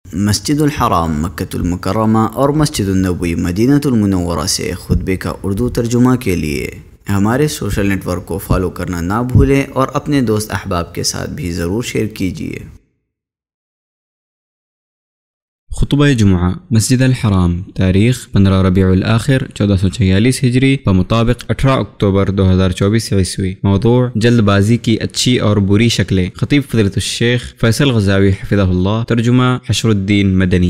مسجد الحرام مکۃ المکرمہ اور مسجد النبوی مدینہ المنورہ سے خطبے کا اردو ترجمہ کے لیے ہمارے سوشل نیٹ ورک کو فالو کرنا نہ بھولیں اور اپنے دوست احباب کے ساتھ بھی ضرور شیئر کیجیے۔ خطبہ جمعہ مسجد الحرام، تاریخ 15 ربیع الاخر 1446 ہجری بمطابق 18 اکتوبر 2024 عیسوی۔ موضوع: جلد بازی کی اچھی اور بری شکلیں۔ خطیب فضیلۃ الشیخ فیصل غزاوی حفظہ اللہ، ترجمہ حشر الدین مدنی۔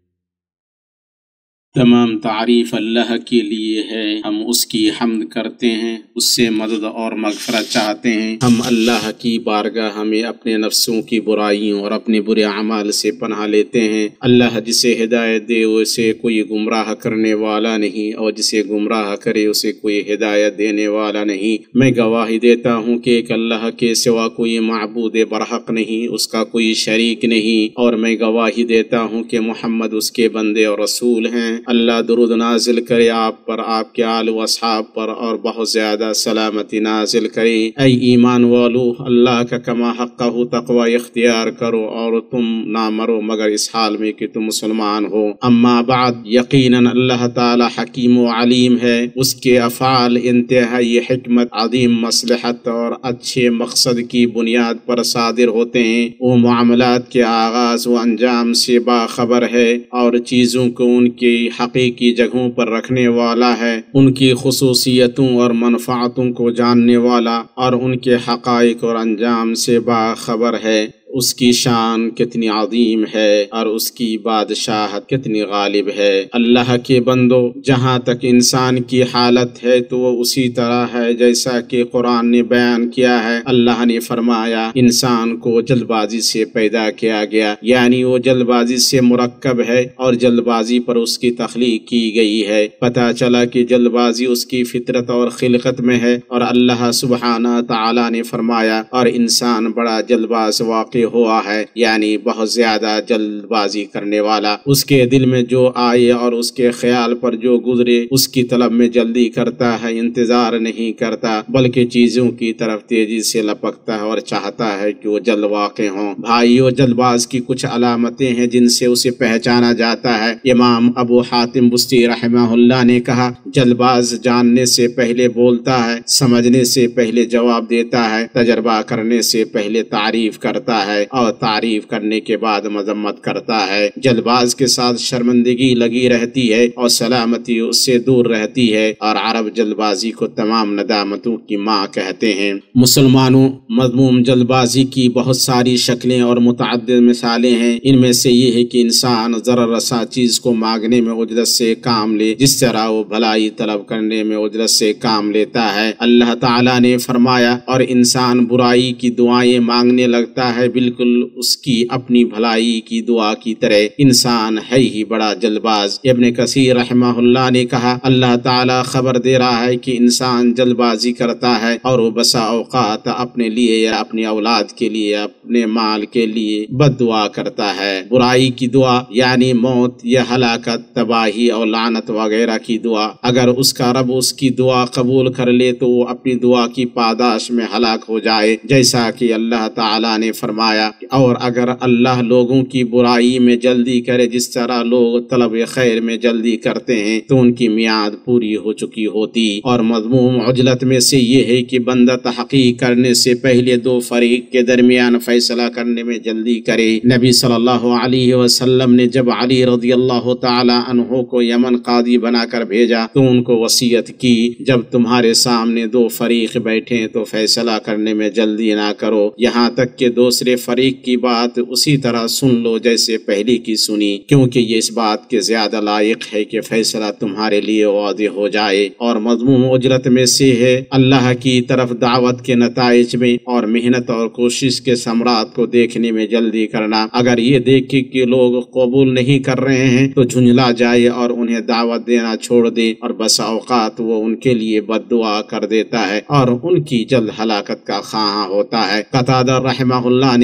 تمام تعریف اللہ کے لیے ہے، ہم اس کی حمد کرتے ہیں، اس سے مدد اور مغفرت چاہتے ہیں۔ ہم اللہ کی بارگاہ میں اپنے نفسوں کی برائیوں اور اپنے برے اعمال سے پناہ لیتے ہیں۔ اللہ جسے ہدایت دے اسے کوئی گمراہ کرنے والا نہیں، اور جسے گمراہ کرے اسے کوئی ہدایت دینے والا نہیں۔ میں گواہی دیتا ہوں کہ ایک اللہ کے سوا کوئی معبود برحق نہیں، اس کا کوئی شریک نہیں، اور میں گواہی دیتا ہوں کہ محمد اس کے بندے اور رسول ہیں۔ اللہ درود نازل کرے آپ پر، آپ کے آل و اصحاب پر، اور بہت زیادہ سلامتی نازل کرے۔ اے ایمان والو، اللہ کا کما حقہ تقوی اختیار کرو اور تم نہ مرو مگر اس حال میں کہ تم مسلمان ہو۔ اما بعد، یقیناً اللہ تعالی حکیم و علیم ہے، اس کے افعال انتہائی حکمت، عظیم مصلحت اور اچھے مقصد کی بنیاد پر صادر ہوتے ہیں۔ وہ معاملات کے آغاز و انجام سے باخبر ہے اور چیزوں کو ان کی حقیقی جگہوں پر رکھنے والا ہے، ان کی خصوصیتوں اور منفعتوں کو جاننے والا اور ان کے حقائق اور انجام سے باخبر ہے۔ اس کی شان کتنی عظیم ہے اور اس کی بادشاہت کتنی غالب ہے۔ اللہ کے بندو، جہاں تک انسان کی حالت ہے تو وہ اسی طرح ہے جیسا کہ قرآن نے بیان کیا ہے۔ اللہ نے فرمایا انسان کو جلد بازی سے پیدا کیا گیا، یعنی وہ جلد بازی سے مرکب ہے اور جلد بازی پر اس کی تخلیق کی گئی ہے۔ پتہ چلا کہ جلد بازی اس کی فطرت اور خلقت میں ہے، اور اللہ سبحانہ تعالی نے فرمایا اور انسان بڑا جلد باز واقع ہوا ہے، یعنی بہت زیادہ جلد بازی کرنے والا۔ اس کے دل میں جو آئے اور اس کے خیال پر جو گزرے اس کی طلب میں جلدی کرتا ہے، انتظار نہیں کرتا بلکہ چیزوں کی طرف تیزی سے لپکتا ہے اور چاہتا ہے کہ وہ جلد واقع ہوں۔ بھائیو، جلد باز کی کچھ علامتیں ہیں جن سے اسے پہچانا جاتا ہے۔ امام ابو حاتم بستی رحمہ اللہ نے کہا، جلد باز جاننے سے پہلے بولتا ہے، سمجھنے سے پہلے جواب دیتا ہے، تجربہ کرنے سے پہلے تعریف کرتا ہے اور تعریف کرنے کے بعد مذمت کرتا ہے۔ جلد باز کے ساتھ شرمندگی لگی رہتی ہے اور سلامتی اس سے دور رہتی ہے، اور عرب جلد بازی کو تمام ندامتوں کی ماں کہتے ہیں۔ مسلمانوں، مذموم جلد بازی کی بہت ساری شکلیں اور متعدد مثالیں ہیں۔ ان میں سے یہ ہے کہ انسان ضرر رساں چیز کو مانگنے میں عجلت سے کام لے، جس طرح وہ بھلائی طلب کرنے میں عجلت سے کام لیتا ہے۔ اللہ تعالیٰ نے فرمایا، اور انسان برائی کی دعائیں مانگنے لگتا ہے، بالکل اس کی اپنی بھلائی کی دعا کی طرح۔ انسان ہے ہی بڑا جلد باز۔ ابن کثیر رحمہ اللہ نے کہا، اللہ تعالیٰ خبر دے رہا ہے کہ انسان جلد بازی کرتا ہے اور وہ بسا اوقات اپنے لیے یا اپنی اولاد کے لیے، اپنے مال کے لیے بد دعا کرتا ہے۔ برائی کی دعا یعنی موت یا ہلاکت، تباہی اور لعنت وغیرہ کی دعا۔ اگر اس کا رب اس کی دعا قبول کر لے تو وہ اپنی دعا کی پاداش میں ہلاک ہو جائے، جیسا کہ اللہ تعالیٰ نے فرمایا، اور اگر اللہ لوگوں کی برائی میں جلدی کرے جس طرح لوگ طلب خیر میں جلدی کرتے ہیں تو ان کی میعاد پوری ہو چکی ہوتی۔ اور مذموم عجلت میں سے یہ ہے کہ بندہ تحقیق کرنے سے پہلے دو فریق کے درمیان فیصلہ کرنے میں جلدی کرے۔ نبی صلی اللہ علیہ وسلم نے جب علی رضی اللہ تعالی عنہ کو یمن قاضی بنا کر بھیجا تو ان کو وصیت کی، جب تمہارے سامنے دو فریق بیٹھیں تو فیصلہ کرنے میں جلدی نہ کرو، یہاں تک کہ دوسرے فریق کی بات اسی طرح سن لو جیسے پہلی کی سنی، کیونکہ یہ اس بات کے زیادہ لائق ہے کہ فیصلہ تمہارے لیے واضح ہو جائے۔ اور مذموم اجرت میں سے ہے اللہ کی طرف دعوت کے نتائج میں اور محنت اور کوشش کے ثمرات کو دیکھنے میں جلدی کرنا۔ اگر یہ دیکھے کہ لوگ قبول نہیں کر رہے ہیں تو جھنجلا جائے اور انہیں دعوت دینا چھوڑ دے، اور بسا اوقات وہ ان کے لیے بد دعا کر دیتا ہے اور ان کی جلد ہلاکت کا خواہاں ہوتا ہے۔ قتادہ رحمہ اللہ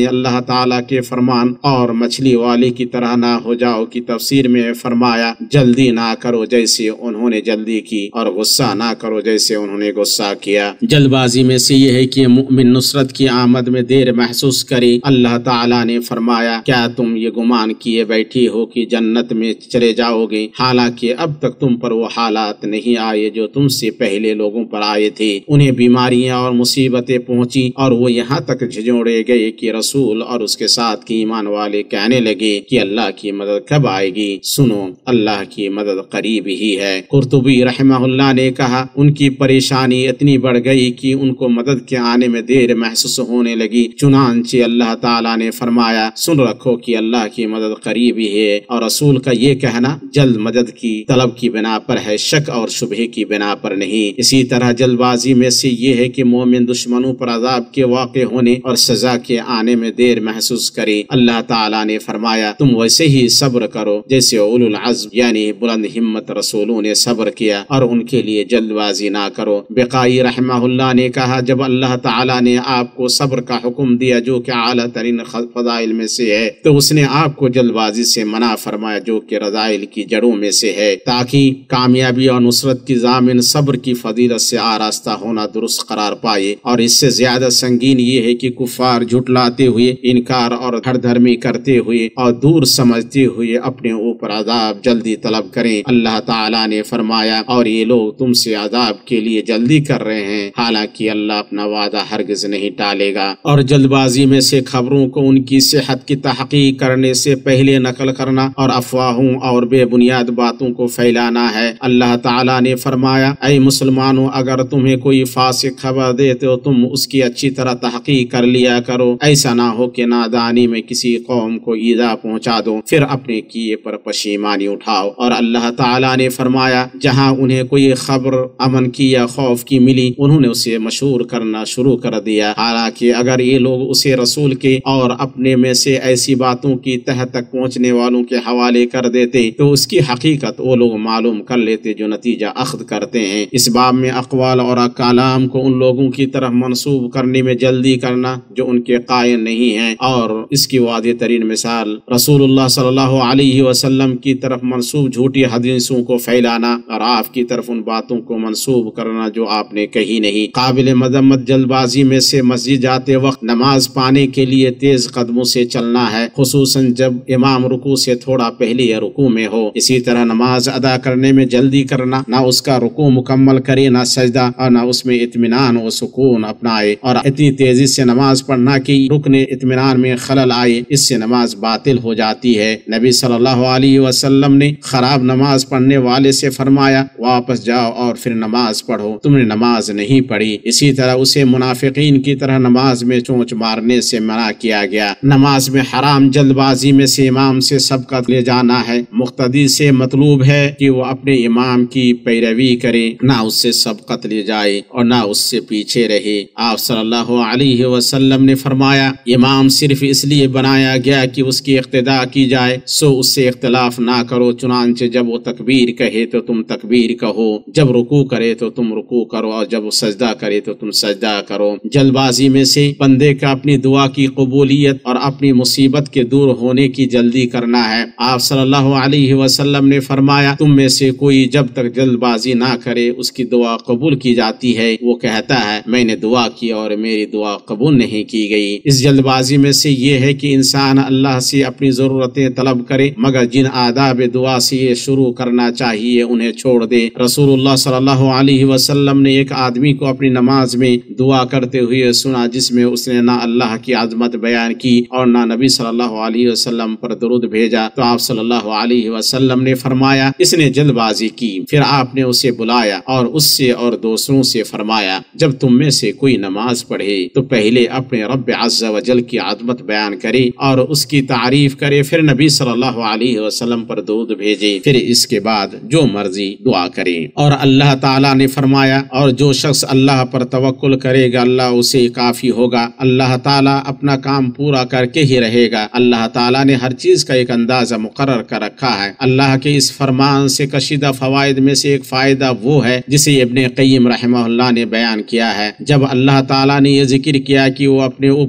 यानी अल्लाह ताला के फरमान और मछली वाले की तरह ना हो जाओ की तफसीर में फरमाया जल्दी ना करो जैसे उन्होंने जल्दी की और गुस्सा ना करो जैसे उन्होंने गुस्सा किया। जल्दबाजी में से यह है कि मुमिन नुसरत की आमद में देर महसूस करे। अल्लाह ताला ने फरमाया क्या तुम ये गुमान किए बैठी हो कि जन्नत में चले जाओगे, हालांकि अब तक तुम पर वो हालात नहीं आए जो तुमसे पहले लोगों पर आए थे। उन्हें बीमारियां और मुसीबतें पहुंची और वो यहाँ तक झिझोड़े गए कि रसूल और उसके साथ के ईमान वाले कहने लगे कि अल्लाह की मदद कब आएगी। सुनो, अल्लाह की मदद करीब ही है। कुर्तुबी रहमहुल्लाह ने कहा उनकी परेशानी इतनी बढ़ गई कि उनको मदद के आने में देर महसूस होने लगी। चुनांचे अल्लाह ताला ने फरमाया सुन रखो कि अल्लाह की मदद करीब ही है, और रसूल का ये कहना जल्द मदद की तलब की बिना पर है, शक और शुबहे की बिना पर नहीं। इसी तरह जल्दबाजी में से ये है कि मोमिन दुश्मनों पर अजाब के वाक़े होने और सजा के आने में देर महसूस करे। अल्लाह ताला ने फरमाया तुम वैसे ही सब्र करो जैसे उलुल अज़्म यानी बुलंद हिम्मत रसूलों ने सब्र किया, और उनके लिए जल्दबाजी ना करो। बेकाई रहमहुल्लाह ने कहा जब अल्लाह ताला ने आपको सब्र का हुक्म दिया जो कि आला तरीन फदाइल में से है, तो उसने आपको जल्दबाजी से मना फरमाया जो कि रज़ाइल की जड़ों में से है, ताकि कामयाबी और नुसरत की ज़ामिन सब्र की फजीलत से आरास्ता होना दुरुस्त करार पाए। और इससे ज्यादा संगीन ये है कि कुफार झुटलाते हुए, इनकार और हरधर्मी करते हुए और दूर समझते हुए अपने ऊपर अजाब जल्दी तलब करें। अल्लाह ताला ने फरमाया और ये लोग तुमसे अजाब के लिए जल्दी कर रहे हैं, हालांकि अल्लाह अपना वादा हरगिज नहीं टालेगा। और जल्दबाजी में से खबरों को उनकी सेहत की तहकीक करने से पहले नकल करना और अफवाहों और बेबुनियाद बातों को फैलाना है। अल्लाह ताला ने फरमाया ऐ मुसलमानों अगर तुम्हें कोई फासिक खबर दे तो तुम उसकी अच्छी तरह तहकीक कर लिया करो, ऐसा ना हो कि नादानी में किसी कौम को ईजा पहुंचा दो फिर अपने किए पर पशीमानी उठाओ। और अल्लाह ताला ने फरमाया जहां उन्हें कोई खबर अमन की या खौफ की मिली उन्होंने उसे मशहूर करना शुरू कर दिया, हालांकि अगर ये लोग उसे रसूल के और अपने में से ऐसी बातों की तह तक पहुंचने वालों के हवाले कर देते तो उसकी हकीकत वो लोग मालूम कर लेते जो नतीजा अख्द करते हैं। इस बाब में अक़वाल और कलाम को उन लोगों की तरफ मंसूब करने में जल्दी करना जो उनके कायल नहीं हैं, और इसकी वाज़ेह तरीन मिसाल रसूलुल्लाह सल्लल्लाहु अलैहि वसल्लम की तरफ मंसूब झूठी हदीसों को फैलाना और आपकी तरफ उन बातों को मंसूब करना जो आपने कही नहीं। काबिल मजम्मत जल्दबाजी में से मस्जिद जाते वक्त नमाज पाने के लिए तेज कदमों से चलना है, खुसूसन जब इमाम रुकू से थोड़ा पहले या रुकू में हो। इसी तरह नमाज अदा करने में जल्दी करना, ना उसका रुकू मुकम्मल करे ना सजदा, और ना उसमें इत्मीनान और सुकून अपनाए, और इतनी तेजी से नमाज पढ़ना कि रुकने इत्मीनान में खलल आए, इससे नमाज बातिल हो जाती है। नबी सल्लल्लाहु अलैहि वसल्लम ने खराब नमाज पढ़ने वाले से फरमाया वापस जाओ और फिर नमाज पढ़ो, तुमने नमाज नहीं पढ़ी। इसी तरह उसे मुनाफिकीन की तरह नमाज में चोंच मारने से मना किया गया। नमाज में हराम जल्दबाजी में से इमाम से सबकत ले जाना है। मुक्तदी से मतलूब है कि वो अपने इमाम की पैरवी करे, ना उससे सबकत ले जाए और ना उससे पीछे रहे। आप सल्लल्लाहु अलैहि वसल्लम ने फरमाया इमाम सिर्फ इसलिए बनाया गया कि उसकी इक्तिदा की जाए, सो उससे इख्तिलाफ ना करो। चुनांचे जब वो तकबीर कहे तो तुम तकबीर कहो, जब रुकू करे तो तुम रुकू करो, और जब सजदा करे तो तुम सजदा करो। जल्दबाजी में से बंदे का अपनी दुआ की कबूलियत और अपनी मुसीबत के दूर होने की जल्दी करना है। आप सल्लल्लाहु अलैहि वसल्लम ने फरमाया तुम में से कोई जब तक जल्दबाजी ना करे उसकी दुआ कबूल की जाती है। वो कहता है मैंने दुआ की और मेरी दुआ कबूल नहीं की गई। इस जल्दबाजी में से ये है कि इंसान अल्लाह से अपनी जरूरतें तलब करे, मगर जिन आदाब दुआ से ये शुरू करना चाहिए उन्हें छोड़ दे। रसूलुल्लाह सल्लल्लाहु अलैहि वसल्लम ने एक आदमी को अपनी नमाज में दुआ करते हुए सुना जिसमें उसने ना अल्लाह की आजमत बयान की और ना नबी सल्लल्लाहु अलैहि वसल्लम पर दरूद भेजा। तो आप सल्लल्लाहु अलैहि वसल्लम ने फरमाया इसने जल्दबाजी की। फिर आपने उसे बुलाया और उससे और दूसरों से फरमाया जब तुम में से कोई नमाज पढ़े तो पहले अपने रब अज़्ज़ व जल की आजमत बयान करे और उसकी तारीफ करे, फिर नबी सल्लल्लाहु अलैहि वसल्लम पर दरूद भेजे, फिर इसके बाद जो मर्जी दुआ करे। और अल्लाह ताला ने फरमाया और जो शख्स अल्लाह पर तवक्कुल करेगा अल्लाह उसे काफी होगा। अल्लाह ताला अपना काम पूरा करके ही रहेगा। अल्लाह ताला ने हर चीज का एक अंदाजा मुकर्रर कर रखा है। अल्लाह के इस फरमान से कशीदा फवाइद में से एक फायदा वो है जिसे इब्ने क़य्यिम रहमहुल्लाह ने बयान किया है। जब अल्लाह ताला ने ये जिक्र किया कि वो अपने ऊपर सब्र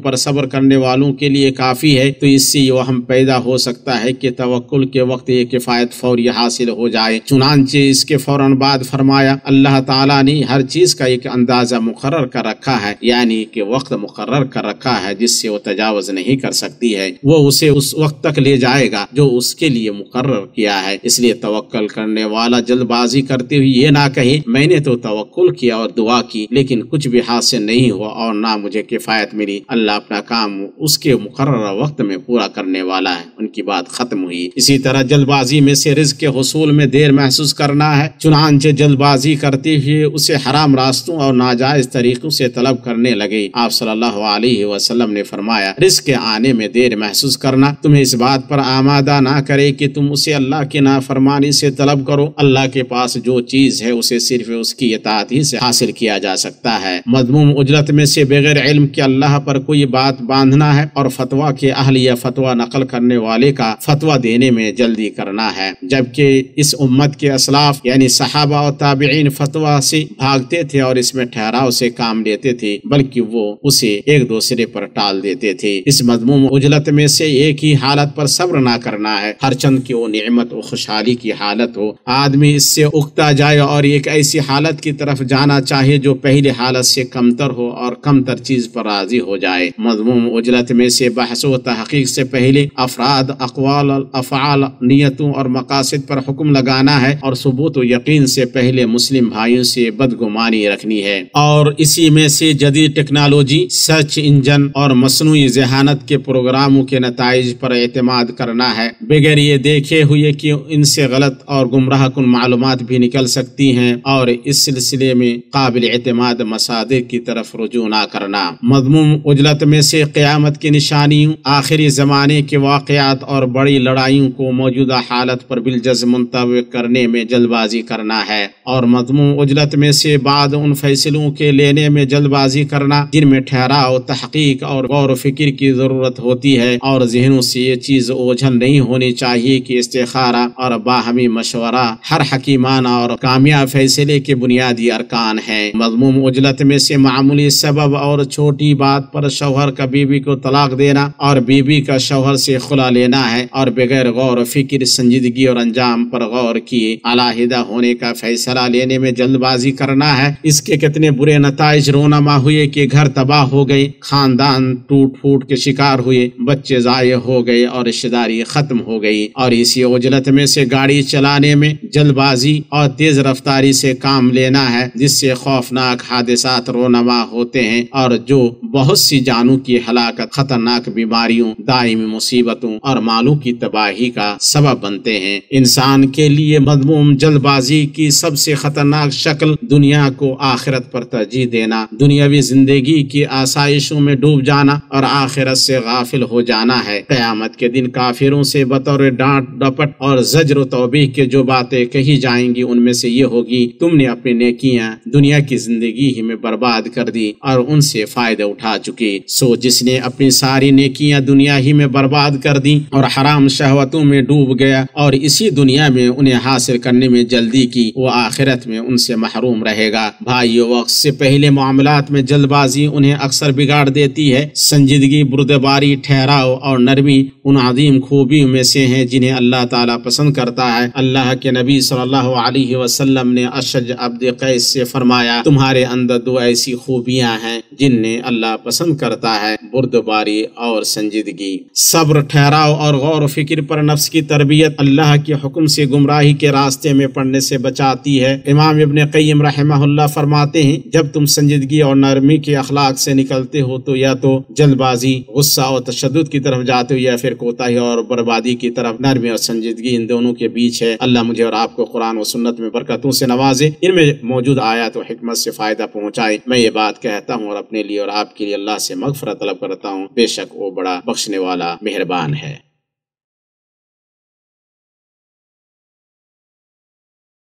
صبر کرنے والوں کے لیے کافی ہے، تو اس سے یہ وہم پیدا ہو سکتا ہے کہ توکل کے وقت یہ کفایت فوری حاصل ہو جائے۔ چنانچہ اس کے فوراً بعد فرمایا اللہ تعالیٰ نے ہر چیز کا ایک اندازہ مقرر کر رکھا ہے، یعنی کہ وقت مقرر کر رکھا ہے جس سے وہ تجاوز نہیں کر سکتی ہے، وہ اسے اس وقت تک لے جائے گا جو اس کے لیے مقرر کیا ہے۔ اس لیے توکل کرنے والا جلد بازی کرتے ہوئے یہ نہ کہے میں نے تو توکل کیا اور دعا کی لیکن کچھ بھی حاصل نہیں ہوا اور نہ مجھے کفایت ملی، اللہ اپنا کام اس کے مقررہ وقت میں پورا کرنے والا ہے۔ ان کی بات ختم ہوئی۔ اسی طرح جلد بازی میں سے رزق کے حصول میں دیر محسوس کرنا ہے، چنانچہ جلد بازی کرتے ہوئے اسے حرام راستوں اور ناجائز طریقوں سے طلب کرنے لگے۔ آپ صلی اللہ علیہ وسلم نے فرمایا رزق کے آنے میں دیر محسوس کرنا تمہیں اس بات پر آمادہ نہ کرے کہ تم اسے اللہ کی نافرمانی سے طلب کرو۔ اللہ کے پاس جو چیز ہے اسے صرف اس کی اطاعت ہی سے حاصل کیا جا سکتا ہے۔ مذموم اجرت میں سے بغیر علم کے اللہ پر کوئی بات باندھنا ہے اور فتویٰ کے اہل یا فتویٰ نقل کرنے والے کا فتویٰ دینے میں جلدی کرنا ہے، جبکہ اس امت کے اسلاف یعنی صحابہ اور تابعین فتویٰ سے بھاگتے تھے اور اس میں ٹھہراؤ سے کام لیتے تھے، بلکہ وہ اسے ایک دوسرے پر ٹال دیتے تھے۔ اس مذموم اجرت میں سے ایک ہی حالت پر صبر نہ کرنا ہے، ہر چند کی وہ نعمت و خوشحالی کی حالت ہو، آدمی اس سے اکتا جائے اور ایک ایسی حالت کی طرف جانا چاہے جو پہلی حالت سے کمتر ہو اور کم تر چیز پر راضی ہو جائے۔ مذموم اجرت میں سے بحث و تحقیق سے پہلے افراد، اقوال، افعال، نیتوں اور مقاصد پر حکم لگانا ہے اور ثبوت و یقین سے پہلے مسلم بھائیوں سے بدگمانی رکھنی ہے، اور اسی میں سے جدید ٹیکنالوجی، سرچ انجن اور مصنوعی ذہانت کے پروگراموں کے نتائج پر اعتماد کرنا ہے، بغیر یہ دیکھے ہوئے کہ ان سے غلط اور گمراہ کن معلومات بھی نکل سکتی ہیں، اور اس سلسلے میں قابل اعتماد مصادر کی طرف رجوع نہ کرنا۔ مذموم اجلت میں سے قیامت کی نشانیوں، آخری زمانے کے واقعات اور بڑی لڑائیوں کو موجودہ حالت پر بالجزم منطبق کرنے میں جلد بازی کرنا ہے، اور مذموم اجلت میں سے بعد ان فیصلوں کے لینے میں جلد بازی کرنا جن میں ٹھہراؤ، تحقیق اور غور و فکر کی ضرورت ہوتی ہے، اور ذہنوں سے یہ چیز اوجھل نہیں ہونی چاہیے کہ استخارہ اور باہمی مشورہ ہر حکیمانہ اور کامیاب فیصلے کے بنیادی ارکان ہیں۔ مذموم اجلت میں سے معمولی سبب اور چھوٹی بات پر شوہر کا بیوی کو طلاق دینا اور بیوی کا شوہر سے خلا لینا ہے، اور بغیر غور و فکر، سنجیدگی اور انجام پر غور کیے علیحدہ ہونے کا فیصلہ لینے میں جلد بازی کرنا ہے۔ اس کے کتنے برے نتائج رونما ہوئے کہ گھر تباہ ہو گئی، خاندان ٹوٹ پھوٹ کے شکار ہوئے، بچے ضائع ہو گئے اور رشتہ داری ختم ہو گئی۔ اور اسی عجلت میں سے گاڑی چلانے میں جلد بازی اور تیز رفتاری سے کام لینا ہے، جس سے خوفناک حادثات رونما ہوتے ہیں اور جو بہت سی جانوں کی ہلاکت، خطرناک بیماریوں، دائمی مصیبتوں اور مالوں کی تباہی کا سبب بنتے ہیں۔ انسان کے لیے مذموم جلد بازی کی سب سے خطرناک شکل دنیا کو آخرت پر ترجیح دینا، دنیاوی زندگی کی آسائشوں میں ڈوب جانا اور آخرت سے غافل ہو جانا ہے۔ قیامت کے دن کافروں سے بطور ڈانٹ ڈپٹ اور زجر و توبیخ کے جو باتیں کہی جائیں گی ان میں سے یہ ہوگی تم نے اپنی نیکیاں دنیا کی زندگی ہی میں برباد کر دی اور ان سے فائدہ اٹھا چکے، سو جس نے اپنی ساری نیکیاں دنیا ہی میں برباد کر دی اور حرام شہوتوں میں ڈوب گیا اور اسی دنیا میں انہیں حاصل کرنے میں جلدی کی، وہ آخرت میں ان سے محروم رہے گا۔ بھائیو، وقت سے پہلے معاملات میں جلد بازی انہیں اکثر بگاڑ دیتی ہے۔ سنجیدگی، بردباری، ٹھہراؤ اور نرمی ان عظیم خوبیوں میں سے ہیں جنہیں اللہ تعالیٰ پسند کرتا ہے۔ اللہ کے نبی صلی اللہ علیہ وسلم نے اشج عبد قیس سے فرمایا تمہارے اندر دو ایسی خوبیاں ہیں جنہیں اللہ پسند کرتا ہے، بردباری اور سنجیدگی۔ صبر، ٹھہراؤ اور غور و فکر پر نفس کی تربیت اللہ کے حکم سے گمراہی کے راستے میں پڑنے سے بچاتی ہے۔ امام ابن قیم رحمہ اللہ فرماتے ہیں جب تم سنجیدگی اور نرمی کے اخلاق سے نکلتے ہو تو یا تو جلد بازی، غصہ اور تشدد کی طرف جاتے ہو یا پھر کوتاہی اور بربادی کی طرف۔ نرمی اور سنجیدگی ان دونوں کے بیچ ہے۔ اللہ مجھے اور آپ کو قرآن و سنت میں برکتوں سے نوازے، ان میں موجود آیات و حکمت سے فائدہ پہنچائے۔ میں یہ بات کہتا ہوں اور اپنے لیے اور آپ کے لیے اللہ سے مغفرت طلب کرتا ہوں، بے شک وہ بڑا بخشنے والا مہربان ہے۔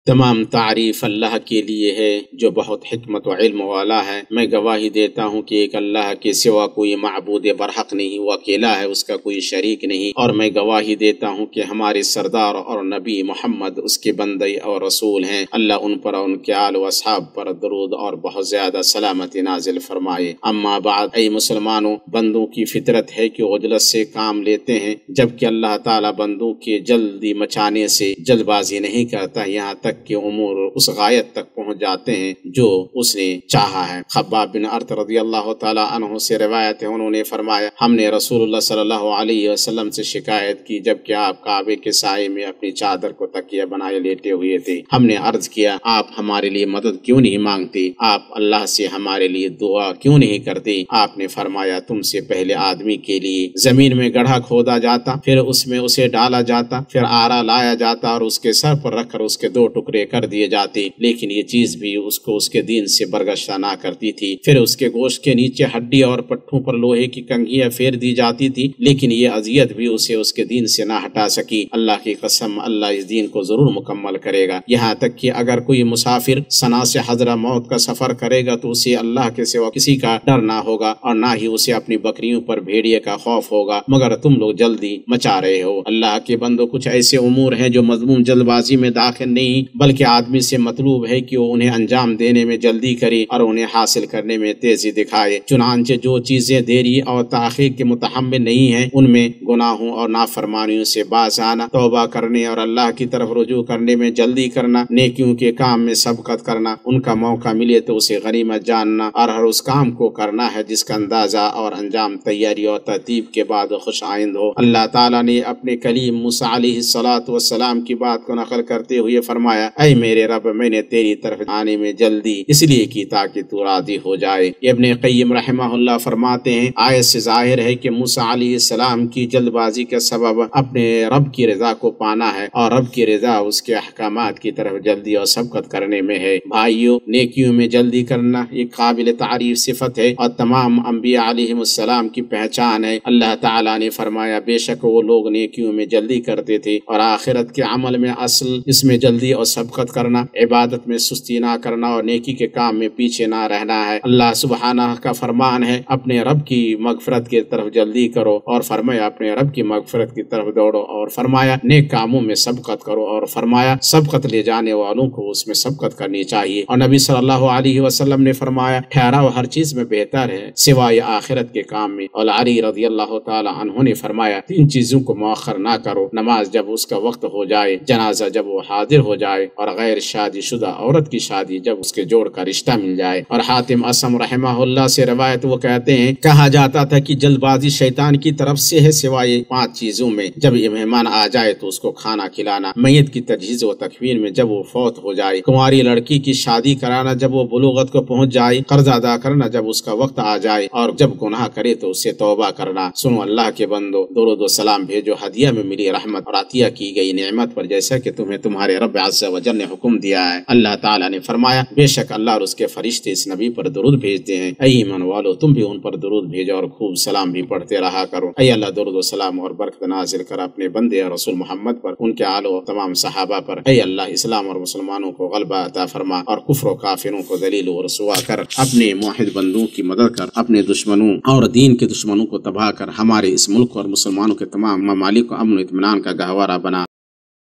तमाम तारीफ अल्लाह के लिए है जो बहुत हिकमत व इल्म वाला है। मैं गवाही देता हूँ कि एक अल्लाह के सिवा कोई माबूद बरहक नहीं, वो अकेला है, उसका कोई शरीक नहीं। और मैं गवाही देता हूँ कि हमारे सरदार और नबी मोहम्मद उसके बंदे और रसूल हैं। अल्लाह उन पर और उनके आल व असहाब पर दरूद और बहुत ज़्यादा सलामती नाजिल फरमाए। अम्मा बाद, ऐ मुसलमानों, बंदों की फितरत है कि उजलत से काम लेते हैं, जबकि अल्लाह ताला बंदों के जल्दी मचाने से जल्दबाजी नहीं करता, यहाँ तक कि उमूर उस गायत तक पहुँच जाते हैं जो उसने चाहा है। खब्बाब बिन अर्त रज़ियल्लाहु ताला अन्हु से रिवायत है, उन्होंने फरमाया, हमने रसूलुल्लाह सल्लल्लाहु अलैहि वसल्लम से शिकायत की जबकि आप काबे के साए में अपनी चादर को तकिया बनाए लेटे हुए थे। हमने अर्ज किया, आप हमारे लिए मदद क्यों नहीं मांगते, आप अल्लाह से हमारे लिए दुआ क्यों नहीं करते। आपने फरमाया, तुमसे पहले आदमी के लिए जमीन में गड्ढा खोदा जाता, फिर उसमें उसे डाला जाता, फिर आरा लाया जाता और उसके सर पर रखकर उसके 2 टुकड़े कर दिए जाते, लेकिन ये चीज भी उसको उसके दीन से बरगश्ता ना करती थी। फिर उसके गोश्त के नीचे हड्डी और पट्टों पर लोहे की कंघियां फेर दी जाती थी, लेकिन ये अजियत भी उसे उसके दीन से ना हटा सकी। अल्लाह की कसम, अल्लाह इस दीन को जरूर मुकम्मल करेगा। यहाँ तक कि अगर कोई मुसाफिर सना से हजरा मौत का सफर करेगा तो उसे अल्लाह के सिवा किसी का डर ना होगा और ना ही उसे अपनी बकरियों पर भेड़िए का खौफ होगा, मगर तुम लोग जल्दी मचा रहे हो। अल्लाह के बंदो, कुछ ऐसे उमूर हैं जो मजमूम जल्दबाजी में दाखिल नहीं, बल्कि आदमी से मतलूब है कि वो उन्हें अंजाम देने में जल्दी करे और उन्हें हासिल करने में तेजी दिखाए। चुनांचे जो चीजें देरी और ताखीर के मुतहम्मिल नहीं है, उनमें गुनाहों और नाफरमानियों से बाज आना, तौबा करने और अल्लाह की तरफ रुजू करने में जल्दी करना, नेकियों के काम में सबकत करना, उनका मौका मिले तो उसे गनीमत जानना और हर उस काम को करना है जिसका अंदाजा और अंजाम तैयारी और तरतीब के बाद खुश आइंद हो। अल्लाह ताला ने अपने कलीम मूसा अलैहिस्सलातु वस्सलाम की बात को नकल करते हुए फरमाया, ऐ मेरे रब, मैंने तेरी तरफ आने में जल्दी इसलिए की ताकि तू राजी हो जाए। इब्ने क़य्यिम रहमहुल्लाह फरमाते हैं, आयत से जाहिर है कि मूसा अलैहिस्सलाम की जल्दबाजी का सबब अपने रब की रजा को पाना है और रब की रजा उसके अहकामात की तरफ जल्दी और सबकत करने में है। भाइयों, नेकियों में जल्दी करना एक काबिल तारीफ सिफत है और तमाम अंबिया अलैहिमुस्सलाम की पहचान है। अल्लाह ताला ने फरमाया, बेशक वो लोग नेकियों में जल्दी करते थे और आखिरत के अमल में असल इसमें जल्दी और सबकत करना, इबादत में सुस्ती ना करना और नेकी के काम में पीछे ना रहना है। अल्लाह सुब्हानह का फरमान है, अपने रब की मगफरत की तरफ जल्दी करो और फरमाया अपने रब की मगफरत की तरफ दौड़ो और फरमाया नेक कामों में सबकत करो और फरमाया सबकत ले जाने वालों को उसमें सबकत करनी चाहिए। और नबी सल्लल्लाहु अलैहि वसल्लम ने फरमाया, ठहराव हर चीज में बेहतर है सिवाय आखिरत के काम में। और अली रज़ियल्लाहु ताला अन्हु ने फरमाया, 3 चीजों को मुअख्खर ना करो, नमाज जब उसका वक्त हो जाए, जनाजा जब वो हाजिर हो जाए और गैर शादीशुदा औरत की शादी जब उसके जोड़ का रिश्ता मिल जाए। और हातिम असम रहमहुल्लाह से रवायत वो कहते हैं, कहा जाता था कि जल्दबाजी शैतान की तरफ से है सिवाय 5 चीजों में, जब ये मेहमान आ जाए तो उसको खाना खिलाना, मैयत की तजहीज व तकफीन में जब वो फौत हो जाए, कुंवारी लड़की की शादी कराना जब वो बुलूगत को पहुंच जाए, कर्ज अदा करना जब उसका वक्त आ जाए और जब गुनाह करे तो उससे तौबा करना। सुनो अल्लाह के बंदो, दुरूद व सलाम भेजो हदिया में मिली रहमत और अतिया की गई नेमत पर, जैसा कि तुम्हें तुम्हारे रब अज़्ज़ व जल ने हुक्म दिया है। अल्लाह ताला ने फरमाया, बेशक अल्लाह और उसके फरिश्ते इस नबी पर दुरूद भेजते हैं। ऐ ईमान वालो, तुम भी उन पर दुरूद भेजो और खूब सलाम भी पढ़ते रहा करो। ऐ अल्लाह, दुरूद व सलाम और बरकत नाजिल कर अपने बंदे और रसूल मोहम्मद पर, उनके आलो और तमाम सहाबा पर। ऐ अल्लाह, इस्लाम और मुसलमानों को गलबा अता फरमा और कुफ्र और काफिरों को दलील और रसवा कर, अपने मुआहिद बंदों की मदद कर, अपने दुश्मनों और दीन के दुश्मनों को तबाह कर, हमारे इस मुल्क और मुसलमानों के तमाम ममालिक को अमन इत्मीनान का गहवारा बना।